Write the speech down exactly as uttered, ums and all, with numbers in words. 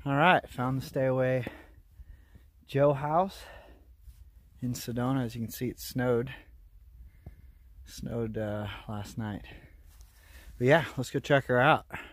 All right, found the Stay Away Joe house in Sedona. As you can see, it snowed. Snowed uh, last night. But yeah, let's go check her out.